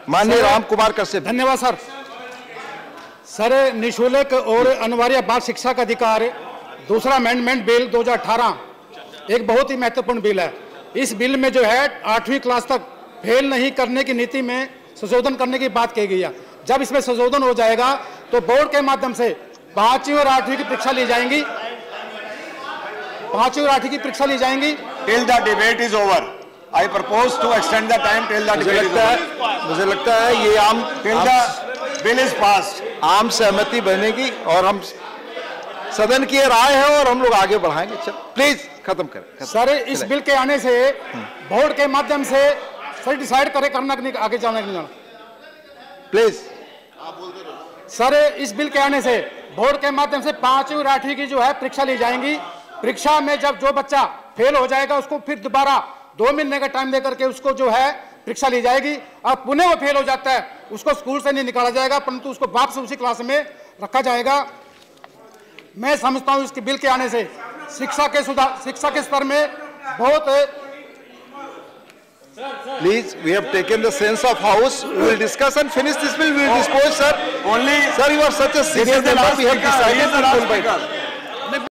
माननीय राम कुमार कश्यप। धन्यवाद sir. Sir, निःशुल्क और अनिवार्य बाल शिक्षा का अधिकार दूसरा अमेंडमेंट बिल 2018 एक बहुत ही महत्वपूर्ण बिल है। इस बिल में जो है 8वीं क्लास तक फेल नहीं करने की नीति में संशोधन करने की बात कही गई है। जब इसमें संशोधन हो जाएगा तो बोर्ड के माध्यम से 5वीं और 8वीं की परीक्षा ली जाएंगी। 5वीं और 8वीं की परीक्षा ली जाएंगी। Till the debate is over, I propose to extend the time till the debate is over. मुझे लगता है ये till the bill is passed आम सहमति बनेगी और हम सदन की राय है और हम लोग आगे बढ़ाएंगे। चल प्लीज खत्म करें। सर, इस बिल के आने से बोर्ड के माध्यम से सर डिसाइड करे करना कि आगे जाना कि नहीं जाना। प्लीज सर, इस बिल के आने से बोर्ड के माध्यम से 5वीं और 8वीं की जो है परीक्षा ली जाएंगी। परीक्षा में जब जो बच्चा फेल हो जाएगा उसको फिर दोबारा 2 महीने का टाइम देकर के उसको जो है परीक्षा ली जाएगी। और पुनः वो फेल हो जाता है उसको स्कूल से नहीं निकाला जाएगा, परंतु उसको वापस उसी क्लास में रखा जाएगा। मैं समझता हूं इसके बिल के आने से शिक्षा के स्तर में बहुत। Please, we have taken the sense of house. We will discuss and finish this bill. We will dispose, sir. only. Sir, you are such a senior member. We have decided to